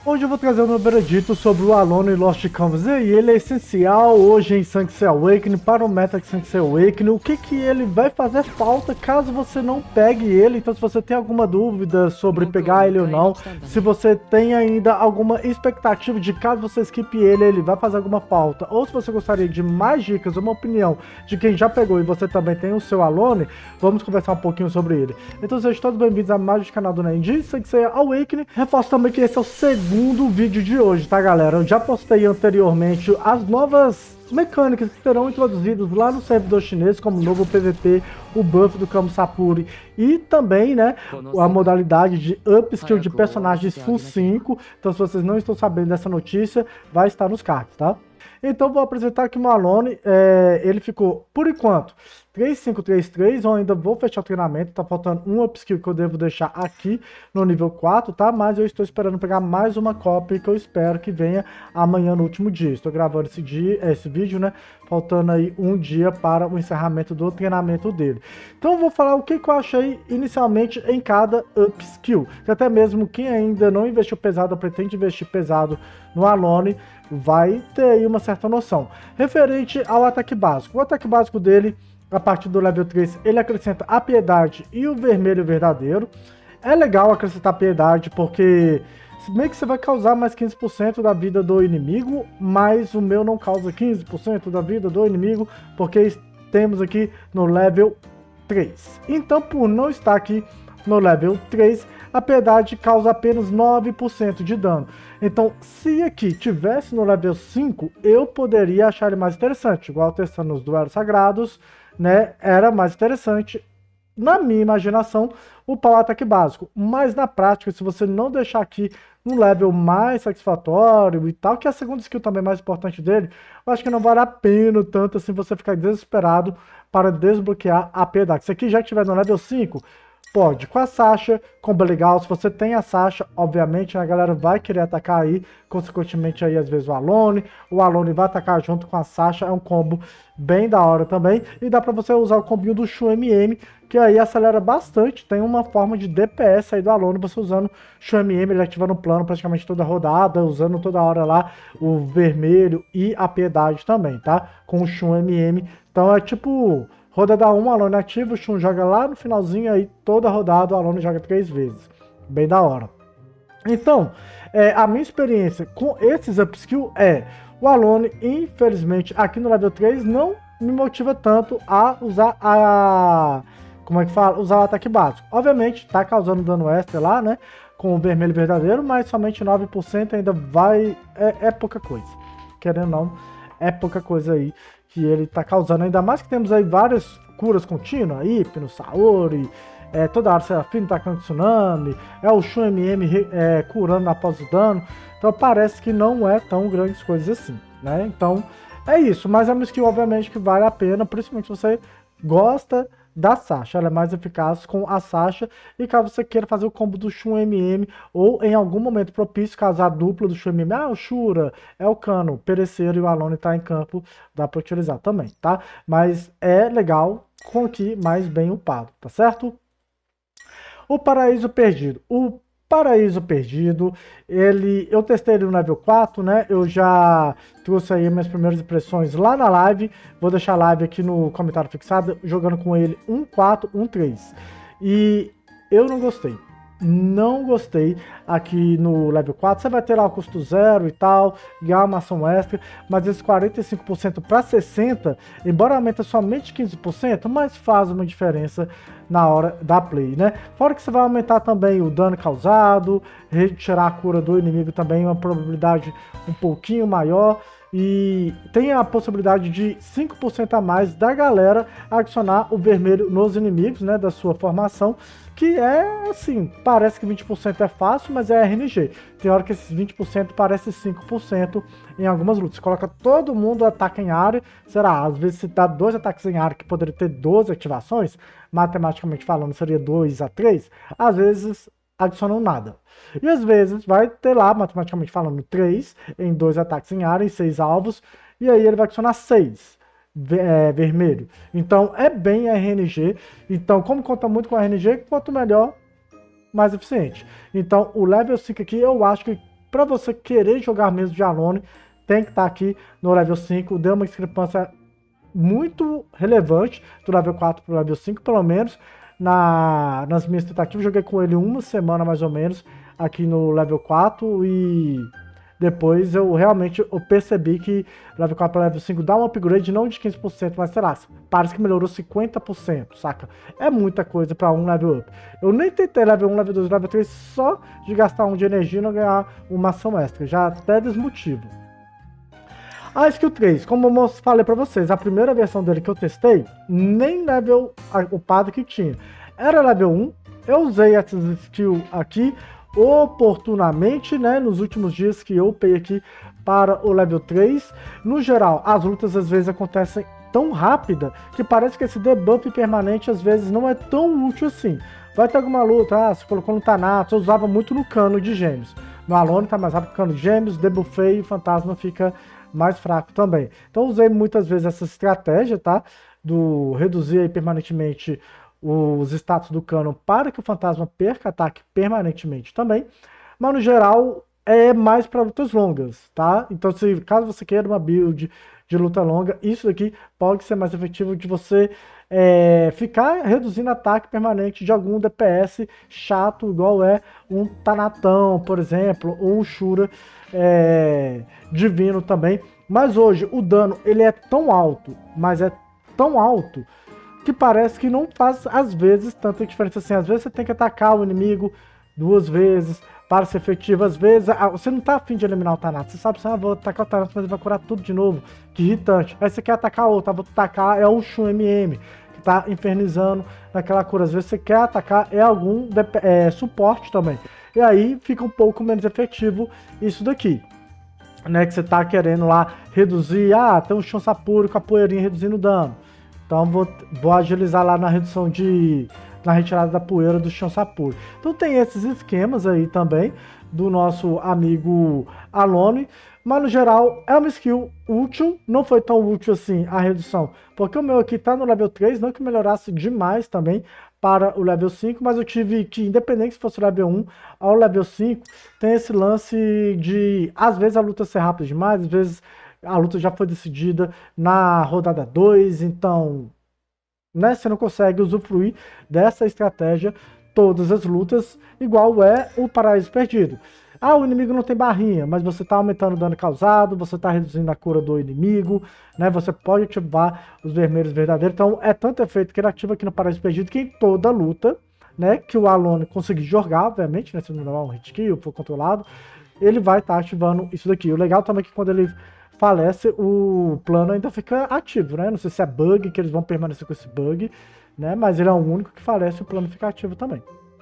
Hoje eu vou trazer um veredito sobre o Alone e Lost Canvas. E aí, ele é essencial hoje em Sanctuary Awakening para o meta de Sanctuary Awakening. O que ele vai fazer falta caso você não pegue ele? Então, se você tem alguma dúvida sobre pegar ele ou não, se você tem ainda alguma expectativa de caso você skip ele vai fazer alguma falta, ou se você gostaria de mais dicas, uma opinião de quem já pegou e você também tem o seu Alone, vamos conversar um pouquinho sobre ele. Então, sejam todos bem-vindos a mais um canal do Nendi, Sanctuary Awakening. Reforço também que esse é o segundo vídeo de hoje, tá, galera? Eu já postei anteriormente as novas mecânicas que serão introduzidas lá no servidor chinês, como o novo PVP, o buff do Kamo Sapuri e também, né, a modalidade de upskill de personagens full 5. Então, se vocês não estão sabendo dessa notícia, vai estar nos cards, tá? Então, vou apresentar aqui o Alone. Ele ficou, por enquanto, 3533, eu ainda vou fechar o treinamento, tá faltando um upskill que eu devo deixar aqui no nível 4, tá? Mas eu estou esperando pegar mais uma cópia que eu espero que venha amanhã no último dia. Estou gravando esse vídeo, né? Faltando aí um dia para o encerramento do treinamento dele. Então eu vou falar o que eu achei inicialmente em cada upskill. Que até mesmo quem ainda não investiu pesado ou pretende investir pesado no Alone vai ter aí uma certa noção. Referente ao ataque básico. O ataque básico dele, a partir do level 3, ele acrescenta a piedade e o vermelho verdadeiro. É legal acrescentar piedade, porque meio que você vai causar mais 15% da vida do inimigo, mas o meu não causa 15% da vida do inimigo, porque temos aqui no level 3. Então, por não estar aqui no level 3, a piedade causa apenas 9% de dano. Então, se aqui tivesse no level 5, eu poderia achar ele mais interessante. Igual testando os duelos sagrados, né? Era mais interessante, na minha imaginação, upar o ataque básico. Mas na prática, se você não deixar aqui no level mais satisfatório e tal, que é a segunda skill também mais importante dele, eu acho que não vale a pena tanto assim você ficar desesperado para desbloquear a piedade. Se aqui já estiver no level 5, pode, com a Sasha, combo legal. Se você tem a Sasha, obviamente, a galera vai querer atacar aí, consequentemente aí às vezes o Alone vai atacar junto com a Sasha, é um combo bem da hora também. E dá pra você usar o combinho do Shu MM, que aí acelera bastante, tem uma forma de DPS aí do Alone, você usando Shu MM, ele ativando o plano praticamente toda a rodada, usando toda hora lá o vermelho e a piedade também, tá? Com o Shu MM, então é tipo... Rodada 1, Alone ativa, o Shun joga lá no finalzinho, aí toda rodada o Alone joga 3 vezes. Bem da hora. Então, a minha experiência com esses upskill o Alone, infelizmente, aqui no level 3, não me motiva tanto a usar usar o ataque básico. Obviamente, tá causando dano extra lá, né? Com o vermelho verdadeiro, mas somente 9% ainda vai... É pouca coisa. Querendo ou não, é pouca coisa aí que ele tá causando, ainda mais que temos aí várias curas contínuas, Hypno, Saori, toda hora Serafino tacando tsunami, o Shun MM curando após o dano, então parece que não é tão grandes coisas assim, né? Então é isso, mas é uma skill obviamente que vale a pena, principalmente se você gosta da Sasha, ela é mais eficaz com a Sasha, e caso você queira fazer o combo do Shun MM, ou em algum momento propício, caso a dupla do Shun MM, o Shura, o Cano, Pereceiro e o Alone tá em campo, dá pra utilizar também, tá? Mas é legal com aqui mais bem upado, tá certo? O Paraíso Perdido. O Paraíso Perdido, eu testei ele no level 4, né? Eu já trouxe aí minhas primeiras impressões lá na live. Vou deixar a live aqui no comentário fixado, jogando com ele 1.4, 1.3. E eu não gostei. Não gostei aqui no level 4. Você vai ter lá o custo zero e tal, ganhar uma ação extra, mas esse 45% para 60%, embora aumenta somente 15%, mas faz uma diferença na hora da play, né? Fora que você vai aumentar também o dano causado, retirar a cura do inimigo também, uma probabilidade um pouquinho maior. E tem a possibilidade de 5% a mais da galera adicionar o vermelho nos inimigos, né, da sua formação, que é assim, parece que 20% é fácil, mas é RNG. Tem hora que esses 20% parece 5% em algumas lutas. Você coloca todo mundo ataca em área, será, às vezes se dá 2 ataques em área que poderia ter 12 ativações, matematicamente falando seria 2 a 3, às vezes adicionam nada. E às vezes vai ter lá, matematicamente falando, 3 em 2 ataques em área, em 6 alvos, e aí ele vai adicionar 6 vermelho. Então é bem RNG. Então, como conta muito com RNG, quanto melhor, mais eficiente. Então, o level 5 aqui, eu acho que para você querer jogar mesmo de Alone, tem que estar aqui no level 5, deu uma discrepância muito relevante do level 4 para o level 5, pelo menos nas minhas tentativas. Joguei com ele uma semana mais ou menos aqui no level 4 e depois eu realmente percebi que level 4 para level 5 dá um upgrade não de 15%, mas sei lá, parece que melhorou 50%, saca? É muita coisa para um level up. Eu nem tentei level 1, level 2, level 3 só de gastar um de energia e não ganhar uma ação extra, já até desmotivo. A skill 3, como eu falei pra vocês, a primeira versão dele que eu testei, nem level upado que tinha. Era level 1, eu usei essas skills aqui oportunamente, né, nos últimos dias que eu upei aqui para o level 3. No geral, as lutas às vezes acontecem tão rápida que parece que esse debuff permanente às vezes não é tão útil assim. Vai ter alguma luta, você colocou no Thanatos, eu usava muito no cano de gêmeos. No Alone tá mais rápido que o cano de gêmeos, debuffei e o fantasma fica mais fraco também. Então usei muitas vezes essa estratégia, tá? Do reduzir aí permanentemente os status do cano para que o fantasma perca ataque permanentemente também. Mas no geral é mais para lutas longas, tá? Então caso você queira uma build de luta longa, isso daqui pode ser mais efetivo de você ficar reduzindo ataque permanente de algum DPS chato, igual é um Tanatão, por exemplo, ou um Shura divino também. Mas hoje o dano ele é tão alto, mas é tão alto que parece que não faz às vezes tanta diferença assim. Às vezes você tem que atacar o inimigo 2 vezes para ser efetivo. Às vezes você não tá afim de eliminar o Thanatos, você sabe assim, vou atacar o Thanatos, mas ele vai curar tudo de novo, que irritante. Aí você quer atacar outro, vou atacar é o Shun MM, que tá infernizando naquela cura. Às vezes você quer atacar algum suporte também, e aí fica um pouco menos efetivo isso daqui, né, que você tá querendo lá reduzir, tem um Shun Sapuro com a poeirinha reduzindo o dano, então vou agilizar lá na redução na retirada da poeira do Shun Sapuro. Então tem esses esquemas aí também do nosso amigo Alone, mas no geral é uma skill útil, não foi tão útil assim a redução, porque o meu aqui tá no level 3, não que melhorasse demais também para o level 5, mas eu tive que, independente se fosse o level 1 ao level 5, tem esse lance de, às vezes a luta ser rápida demais, às vezes a luta já foi decidida na rodada 2, então, né, você não consegue usufruir dessa estratégia todas as lutas, igual é o Paraíso Perdido. O inimigo não tem barrinha, mas você está aumentando o dano causado, você está reduzindo a cura do inimigo, né? Você pode ativar os vermelhos verdadeiros. Então é tanto efeito que ele ativa aqui no Paraíso Perdido que em toda luta, né, que o Alone conseguir jogar, obviamente, né, se não levar um hit kill, for controlado, ele vai estar ativando isso daqui. O legal também é que quando ele falece, o plano ainda fica ativo, né? Não sei se é bug, que eles vão permanecer com esse bug, né? Mas ele é o único que falece e o plano fica ativo também.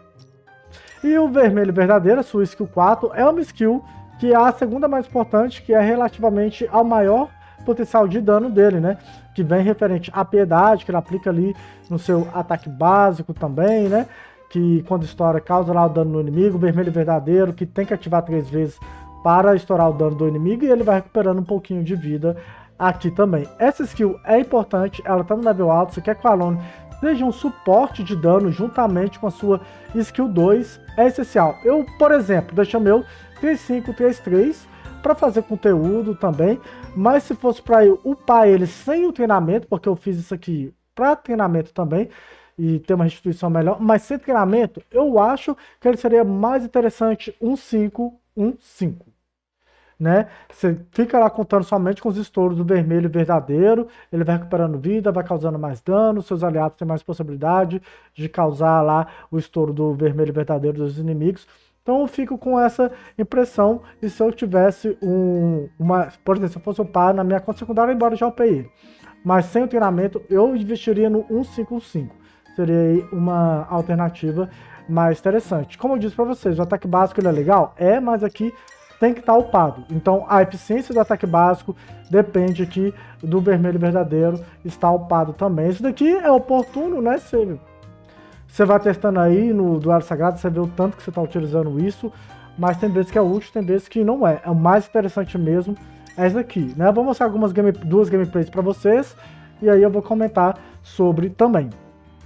E o vermelho verdadeiro, a sua skill 4, é uma skill que é a segunda mais importante, que é relativamente ao maior potencial de dano dele, né? Que vem referente à piedade, que ele aplica ali no seu ataque básico também, né? Que quando estoura causa lá o dano no inimigo. O vermelho verdadeiro, que tem que ativar 3 vezes para estourar o dano do inimigo, e ele vai recuperando um pouquinho de vida aqui também. Essa skill é importante, ela tá no level alto, você quer que o Alone seja um suporte de dano juntamente com a sua skill 2, é essencial. Eu, por exemplo, deixo o meu 3-5, 3-3 para fazer conteúdo também, mas se fosse para eu upar ele sem o treinamento, porque eu fiz isso aqui para treinamento também, e ter uma restituição melhor, mas sem treinamento, eu acho que ele seria mais interessante 1-5, 1-5. Né? Você fica lá contando somente com os estouros do vermelho verdadeiro, ele vai recuperando vida, vai causando mais dano, seus aliados têm mais possibilidade de causar lá o estouro do vermelho verdadeiro dos inimigos. Então eu fico com essa impressão, e se eu tivesse por exemplo, se eu fosse upar na minha conta secundária, embora já upei ele, mas sem o treinamento, eu investiria no 1-5-5. Seria aí uma alternativa mais interessante. Como eu disse para vocês, o ataque básico ele é legal, mas aqui tem que estar upado. Então a eficiência do ataque básico depende aqui do vermelho verdadeiro estar upado também. Isso daqui é oportuno, né? Você vai testando aí no Duelo Sagrado, você vê o tanto que você está utilizando isso, mas tem vezes que é útil, tem vezes que não é. O mais interessante mesmo é isso aqui, né? Eu vou mostrar duas gameplays para vocês, e aí eu vou comentar sobre também.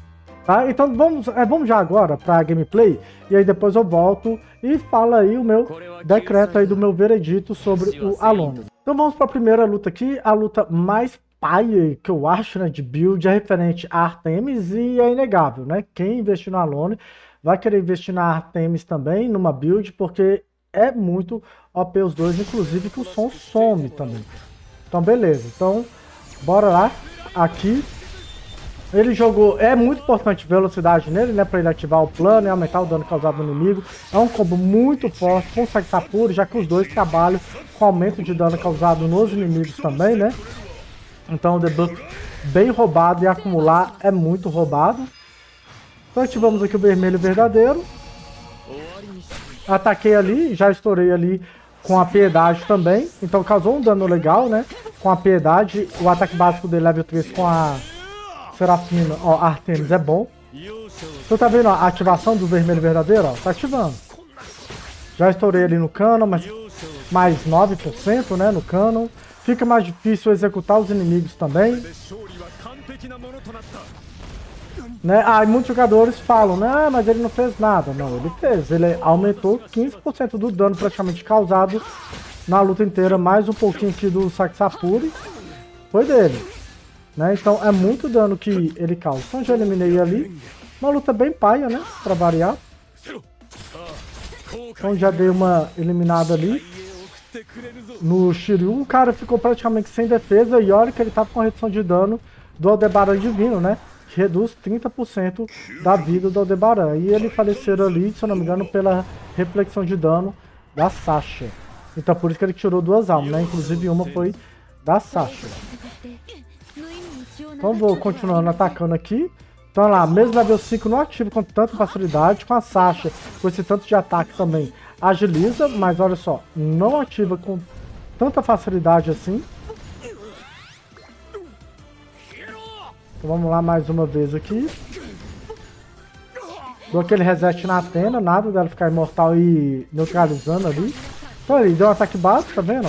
Tá? Então vamos já agora pra gameplay, e aí depois eu volto e falo aí o meu decreto aí do meu veredito sobre o Alone. Então vamos pra primeira luta aqui, a luta mais paia que eu acho, né, de build, é referente a Artemis, e é inegável, né? Quem investir no Alone vai querer investir na Artemis também, numa build, porque é muito OP os dois, inclusive que o som some também. Então beleza, então bora lá, aqui. Ele jogou, é muito importante velocidade nele, né, para ele ativar o plano e aumentar o dano causado no inimigo. É um combo muito forte com o Saxapuri, já que os dois trabalham com aumento de dano causado nos inimigos também, né. Então o debuff bem roubado e acumular é muito roubado. Então ativamos aqui o vermelho verdadeiro. Ataquei ali, já estourei ali com a piedade também. Então causou um dano legal, né, com a piedade. O ataque básico dele level 3 com a Serafina, ó, Artemis é bom. Você tá vendo ó, a ativação do vermelho verdadeiro, ó, tá ativando. Já estourei ali no canon, mas mais 9%, né, no canon. Fica mais difícil executar os inimigos também. Né? Ah, e muitos jogadores falam, né, mas ele não fez nada. Não, ele fez. Ele aumentou 15% do dano praticamente causado na luta inteira, mais um pouquinho aqui do Saxapuri. Foi dele. Né? Então é muito dano que ele causa. Então já eliminei ali. Uma luta bem paia, né? Pra variar. Então já dei uma eliminada ali. No Shiryu, o cara ficou praticamente sem defesa. E olha que ele tava com a redução de dano do Aldebaran Divino, né? Que reduz 30% da vida do Aldebaran. E ele faleceu ali, se eu não me engano, pela reflexão de dano da Sasha. Então por isso que ele tirou 2 almas, né? Inclusive uma foi da Sasha. Então vou continuando atacando aqui. Então lá, mesmo level 5 não ativa com tanta facilidade. Com a Sasha, com esse tanto de ataque também agiliza. Mas olha só, não ativa com tanta facilidade assim. Então vamos lá mais uma vez aqui. Dou aquele reset na Athena, nada dela ficar imortal e neutralizando ali. Então ali, deu um ataque básico, tá vendo?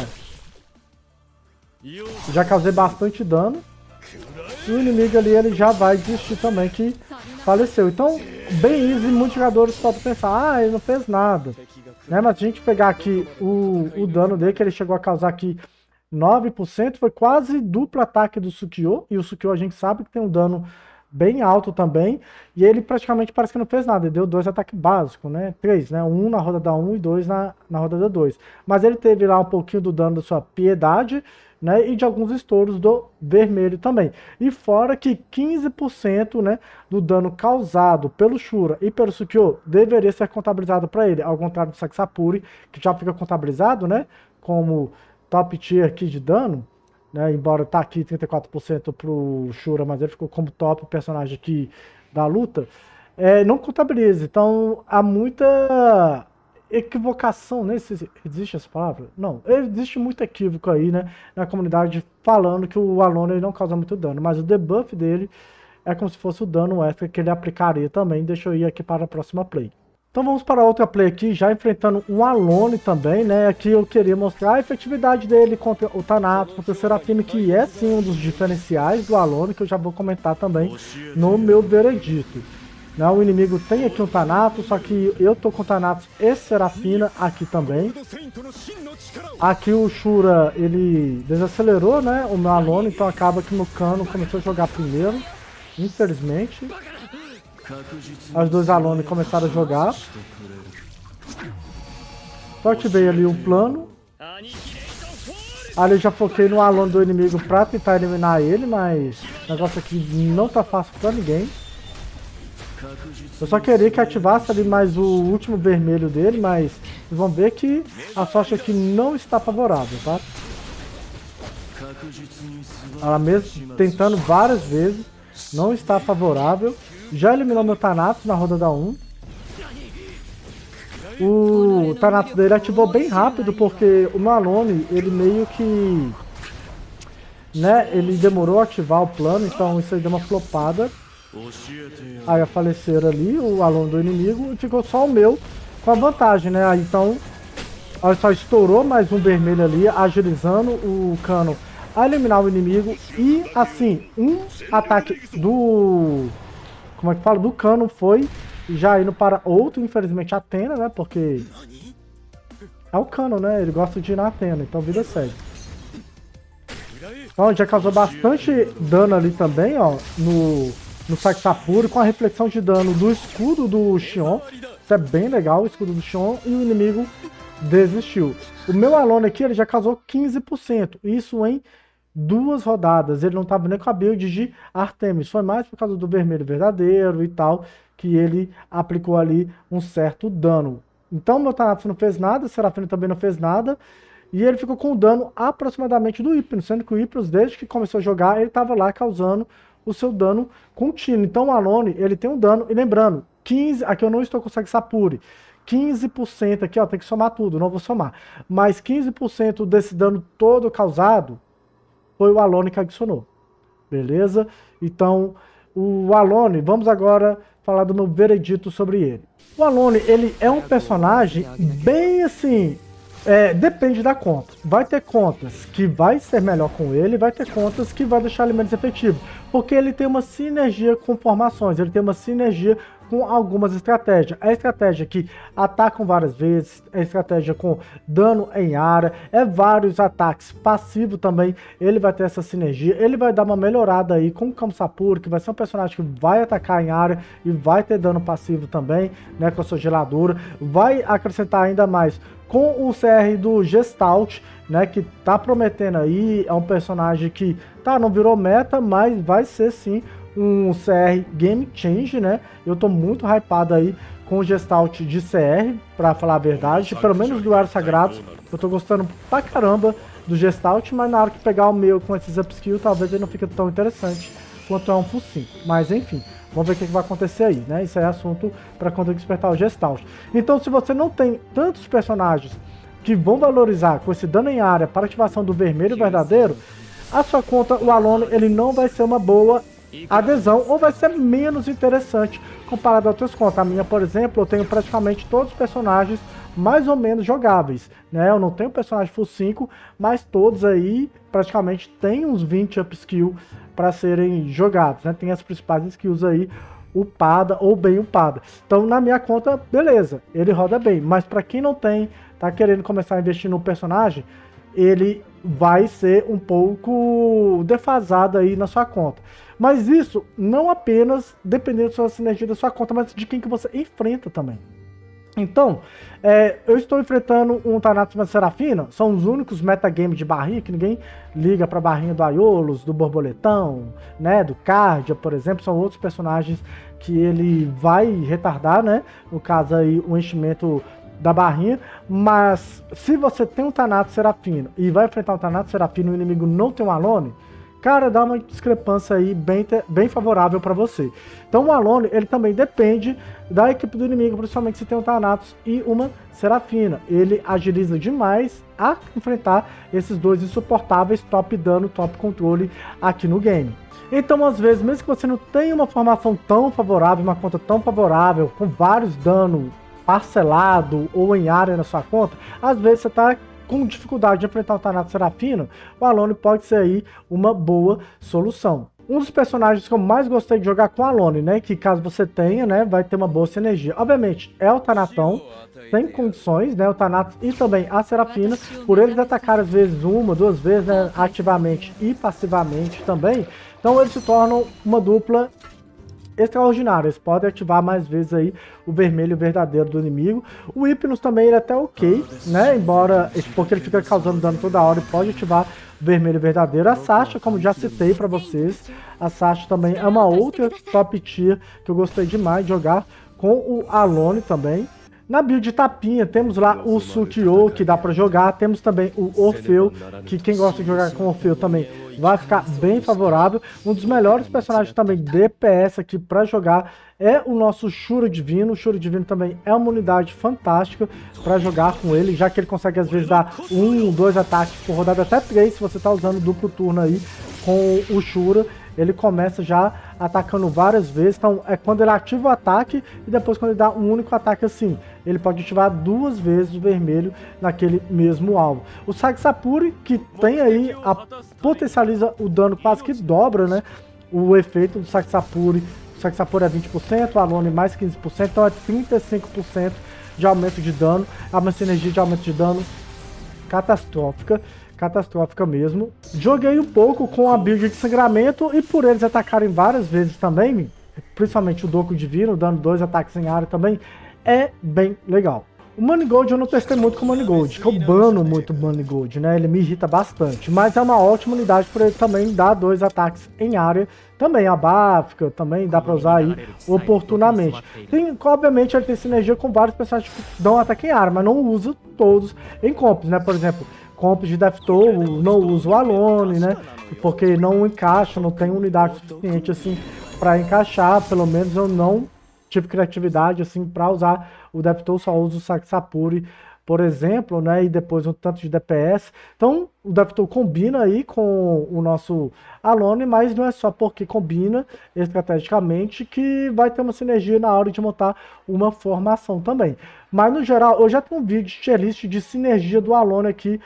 Já causei bastante dano. E o inimigo ali, ele já vai desistir também, que faleceu. Então, bem easy, muitos jogadores podem pensar, ah, ele não fez nada. Né? Mas a gente pegar aqui o dano dele, que ele chegou a causar aqui 9%, foi quase duplo ataque do Sukyo. E o Sukyo a gente sabe que tem um dano bem alto também. E ele praticamente parece que não fez nada. Ele deu 2 ataques básicos, né? 3, né? 1 na roda da 1 e 2 na roda da 2. Mas ele teve lá um pouquinho do dano da sua piedade, né, e de alguns estouros do vermelho também. E fora que 15%, né, do dano causado pelo Shura e pelo Sukyo deveria ser contabilizado para ele, ao contrário do Saxapuri, que já fica contabilizado, né, como top tier aqui de dano, né, embora tá aqui 34% pro Shura, mas ele ficou como top personagem aqui da luta, não contabiliza. Então há muita equivocação, né? Existe essa palavra? Não, existe muito equívoco aí, né, na comunidade falando que o Alone não causa muito dano, mas o debuff dele é como se fosse o dano extra que ele aplicaria também. Deixa eu ir aqui para a próxima play. Então vamos para outra play aqui, já enfrentando um Alone também, né? Aqui eu queria mostrar a efetividade dele contra o Thanatos, contra o Serafine, que é sim um dos diferenciais do Alone, que eu já vou comentar também no meu veredito. O inimigo tem aqui um Thanatos, só que eu tô com Thanatos e Serafina aqui também. Aqui o Shura, ele desacelerou, né, o meu Alone, então acaba que no cano começou a jogar primeiro, infelizmente. Os dois Alone começaram a jogar. Só ativei ali o plano. Ali eu já foquei no Alone do inimigo pra tentar eliminar ele, mas o negócio aqui não tá fácil pra ninguém. Eu só queria que ativasse ali mais o último vermelho dele, mas vocês vão ver que a sorte aqui não está favorável, tá? Ela mesmo tentando várias vezes, não está favorável. Já eliminou meu Thanatos na roda da 1. O Thanatos dele ativou bem rápido, porque o Alone, ele meio que, né, ele demorou a ativar o plano, então isso aí deu uma flopada. Aí faleceram ali o Alone do inimigo e ficou só o meu com a vantagem, né? Aí então, olha só, estourou mais um vermelho ali, agilizando o cano a eliminar o inimigo. E assim, um ataque do como é que fala, do Cano foi já indo para outro, infelizmente, Athena, né? Porque é o Cano, né? Ele gosta de ir na Athena, então vida segue. Então já causou bastante dano ali também, ó, no Saxapuri, com a reflexão de dano do escudo do Xion. Isso é bem legal, o escudo do Xion, e o inimigo desistiu. O meu Alone aqui, ele já causou 15%, isso em 2 rodadas. Ele não estava nem com a build de Artemis, foi mais por causa do vermelho verdadeiro e tal, que ele aplicou ali um certo dano. Então meu Thanatos não fez nada, Serafino também não fez nada, e ele ficou com o dano aproximadamente do Hypnos, sendo que o Hypnos, desde que começou a jogar, ele estava lá causando o seu dano contínuo. Então o Alone, ele tem um dano, e lembrando, 15, aqui eu não estou com o Saxapuri, 15% aqui, ó, tem que somar tudo, não vou somar, mas 15% desse dano todo causado foi o Alone que adicionou, beleza? Então, o Alone, vamos agora falar do meu veredito sobre ele. O Alone, ele é um personagem bem assim, depende da conta. Vai ter contas que vai ser melhor com ele, vai ter contas que vai deixar ele menos efetivo, porque ele tem uma sinergia com formações, ele tem uma sinergia com algumas estratégias. A estratégia que atacam várias vezes, a estratégia com dano em área, vários ataques passivo também, ele vai ter essa sinergia, ele vai dar uma melhorada aí com o Kamsapuri, que vai ser um personagem que vai atacar em área e vai ter dano passivo também, né, com a sua geladura, vai acrescentar ainda mais com o CR do Gestalt, né, que tá prometendo aí, é um personagem que não virou meta, mas vai ser sim um CR Game Change, né? Eu tô muito hypado aí com o Gestalt de CR, pra falar a verdade, pelo menos do Aros Sagrados, eu tô gostando pra caramba do Gestalt, mas na hora que pegar o meu com esses upskills, talvez ele não fique tão interessante quanto é um Full 5, mas enfim. Vamos ver o que vai acontecer aí, né? Isso é assunto para quando eu despertar o Gestalt. Então, se você não tem tantos personagens que vão valorizar com esse dano em área para ativação do vermelho verdadeiro, a sua conta, o Alone, ele não vai ser uma boa adesão ou vai ser menos interessante comparado a outras contas. A minha, por exemplo, eu tenho praticamente todos os personagens mais ou menos jogáveis, né? Eu não tenho personagem full 5, mas todos aí praticamente tem uns 20 upskill para serem jogados, né? Tem as principais skills aí upada ou bem upada. Então na minha conta, beleza, ele roda bem, mas para quem não tem, tá querendo começar a investir no personagem, ele vai ser um pouco defasado aí na sua conta. Mas isso não apenas dependendo da sua sinergia da sua conta, mas de quem que você enfrenta também. Então, eu estou enfrentando um Thanatos e uma Serafina, são os únicos metagames de barrinha, que ninguém liga pra barrinha do Aiolos, do Borboletão, né, do Cardia, por exemplo, são outros personagens que ele vai retardar, né, no caso aí o enchimento da barrinha, mas se você tem um Thanatos Serafino e vai enfrentar um Thanatos Serafino e o inimigo não tem um Alone, cara, dá uma discrepância aí bem favorável para você. Então o Alone, ele também depende da equipe do inimigo, principalmente se tem um Thanatos e uma Serafina. Ele agiliza demais a enfrentar esses dois insuportáveis top dano, top controle aqui no game. Então, às vezes, mesmo que você não tenha uma formação tão favorável, uma conta tão favorável, com vários danos parcelado ou em área na sua conta, às vezes você está com dificuldade de enfrentar o Thanatos Serafino, o Alone pode ser aí uma boa solução. Um dos personagens que eu mais gostei de jogar com o Alone, né, que caso você tenha, né, vai ter uma boa sinergia. Obviamente, é o Thanatão, tem condições, né, o Thanatos e também a Serafina, por eles atacar às vezes uma, duas vezes, né, ativamente e passivamente também, então eles se tornam uma dupla extraordinário. Eles podem ativar mais vezes aí o vermelho verdadeiro do inimigo. O Hypnos também ele é até ok, né? Embora, porque ele fica causando dano toda hora e pode ativar o vermelho verdadeiro. A Sasha, como já citei pra vocês, a Sasha também é uma outra top tier que eu gostei demais de jogar com o Alone também. Na build de Tapinha, temos lá o Sukio, que dá pra jogar. Temos também o Orfeu, que quem gosta de jogar com o Orfeu também vai ficar bem favorável. Um dos melhores personagens também DPS aqui pra jogar é o nosso Shura Divino. O Shura Divino também é uma unidade fantástica pra jogar com ele, já que ele consegue às vezes dar 1, 2 ataques por rodada, até 3, se você tá usando duplo turno aí com o Shura. Ele começa já atacando várias vezes, então é quando ele ativa o ataque e depois quando ele dá um único ataque assim, ele pode ativar 2 vezes o vermelho naquele mesmo alvo. O Saxapuri, que tem aí, potencializa o dano quase que dobra, né? O efeito do Saxapuri Saxapura é 20%, o Alone mais 15%, então é 35% de aumento de dano. É uma sinergia de aumento de dano catastrófica, catastrófica mesmo. Joguei um pouco com a build de sangramento e por eles atacarem várias vezes também, principalmente o Doku Divino, dando 2 ataques em área também, é bem legal. O Manigold eu não testei muito com o Manigold, que eu bano muito o Manigold, né? Ele me irrita bastante, mas é uma ótima unidade por ele também dar 2 ataques em área. Também a Báfica, também dá pra usar aí oportunamente. Obviamente ele tem sinergia com vários personagens que dão ataque em área, mas não usa todos em comps, né? Por exemplo, comps de Deathtoll não usa o Alone, né? Porque não encaixa, não tem unidade suficiente assim pra encaixar, pelo menos eu não tive criatividade assim para usar o Deathtoll, só uso o Saxapuri, por exemplo, né, e depois um tanto de DPS. Então o Deathtoll combina aí com o nosso Alone, mas não é só porque combina estrategicamente que vai ter uma sinergia na hora de montar uma formação também. Mas no geral, eu já tenho um vídeo de tier list de sinergia do Alone aqui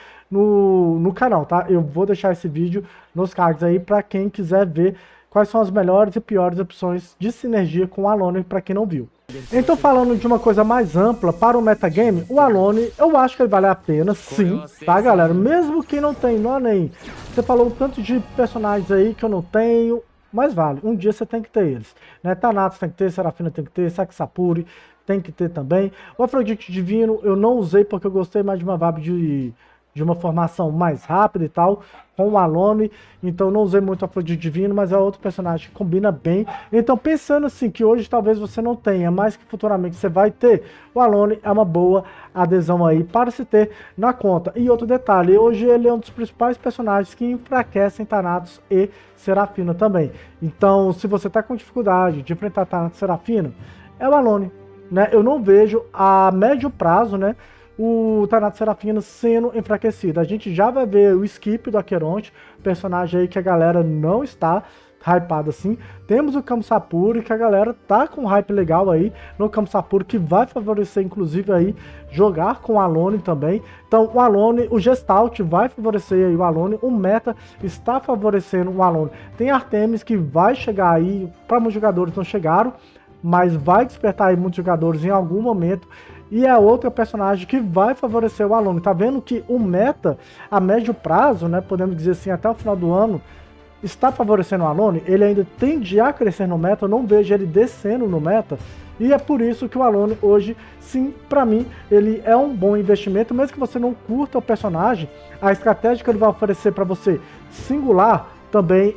no canal, tá? Eu vou deixar esse vídeo nos cards aí para quem quiser ver quais são as melhores e piores opções de sinergia com o Alone, para quem não viu. Então, falando de uma coisa mais ampla para o metagame, o Alone, eu acho que ele vale a pena, sim, tá, galera? Mesmo quem não tem, não nem. Você falou um tanto de personagens aí que eu não tenho, mas vale. Um dia você tem que ter eles, né? Thanatos tem que ter, Serafina tem que ter, Saxapuri tem que ter também. O Afrodite Divino eu não usei porque eu gostei mais de uma vibe de uma formação mais rápida e tal, com o Alone, então não usei muito o Afrodite Divino, mas é outro personagem que combina bem. Então pensando assim, que hoje talvez você não tenha, mas que futuramente você vai ter, o Alone é uma boa adesão aí para se ter na conta. E outro detalhe, hoje ele é um dos principais personagens que enfraquecem Thanatos e Serafina também. Então se você está com dificuldade de enfrentar Thanatos e Serafina, é o Alone, né? Eu não vejo a médio prazo, né, o Thanatos Serafina sendo enfraquecido. A gente já vai ver o Skip do Aqueronte, personagem aí que a galera não está hypada assim. Temos o Kamsapuri, que a galera tá com hype legal aí no Kamsapuri, que vai favorecer inclusive aí jogar com o Alone também. Então o Alone, o Gestalt vai favorecer aí o Alone, o meta está favorecendo o Alone. Tem Artemis que vai chegar aí, para muitos jogadores não chegaram, mas vai despertar aí muitos jogadores em algum momento. E é outra personagem que vai favorecer o Alone. Tá vendo que o meta, a médio prazo, né, podemos dizer assim, até o final do ano, está favorecendo o Alone. Ele ainda tende a crescer no meta, eu não vejo ele descendo no meta. E é por isso que o Alone hoje, sim, pra mim, ele é um bom investimento. Mesmo que você não curta o personagem, a estratégia que ele vai oferecer para você singular também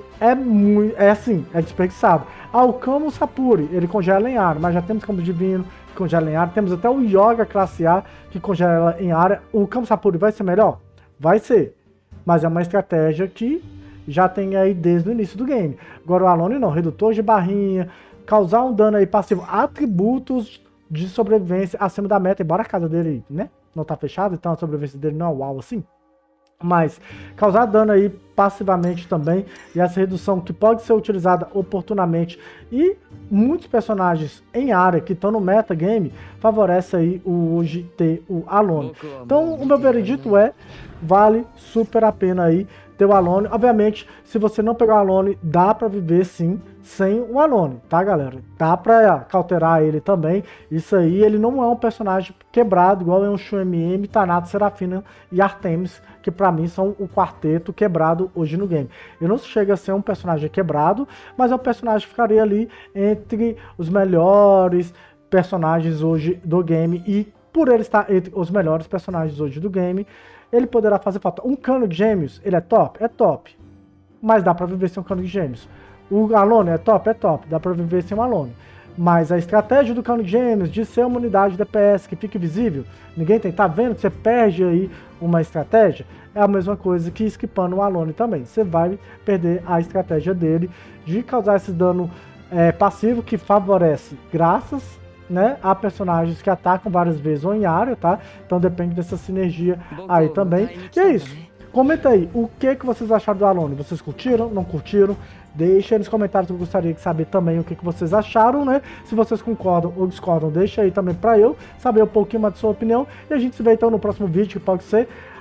é assim, é desperdiçado. O Kamsapuri, ele congela em área, mas já temos Campo Divino que congela em área, temos até o Yoga classe A que congela em área. O Kamsapuri vai ser melhor? Vai ser, mas é uma estratégia que já tem aí desde o início do game. Agora o Alone não, redutor de barrinha, causar um dano aí passivo, atributos de sobrevivência acima da meta, embora a casa dele, né, não tá fechada, então a sobrevivência dele não é uau assim. Mas causar dano aí passivamente também, e essa redução que pode ser utilizada oportunamente, e muitos personagens em área que estão no metagame favorece aí o hoje ter o Alone. Então o meu veredito é, vale super a pena aí ter o Alone. Obviamente, se você não pegar o Alone, dá pra viver sim sem o Alone, tá, galera? Dá pra cauterar ele também. Isso aí, ele não é um personagem quebrado, igual é um Shu MM, Thanatos, Serafina e Artemis, que pra mim são o quarteto quebrado hoje no game. Ele não chega a ser um personagem quebrado, mas é um personagem que ficaria ali entre os melhores personagens hoje do game, e por ele estar entre os melhores personagens hoje do game, ele poderá fazer falta. Um Cano de Gêmeos, ele é top? É top. Mas dá pra viver sem um Cano de Gêmeos. O Alone é top? É top. Dá pra viver sem um Alone. Mas a estratégia do Cano de Gêmeos de ser uma unidade DPS que fique visível, ninguém tem. Tá vendo que você perde aí uma estratégia? É a mesma coisa que esquipando o Alone também. Você vai perder a estratégia dele de causar esse dano passivo que favorece graças, né, há personagens que atacam várias vezes ou em área, tá? Então depende dessa sinergia aí também. E é isso. Comenta aí, o que vocês acharam do Alone? Vocês curtiram? Não curtiram? Deixa aí nos comentários, eu gostaria de saber também o que vocês acharam, né? Se vocês concordam ou discordam, deixa aí também pra eu saber um pouquinho mais da sua opinião. E a gente se vê então no próximo vídeo, que pode ser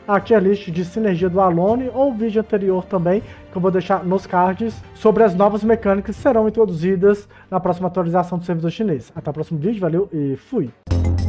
a tier list de sinergia do Alone ou o vídeo anterior também, que eu vou deixar nos cards, sobre as novas mecânicas que serão introduzidas na próxima atualização do servidor chinês. Até o próximo vídeo, valeu e fui!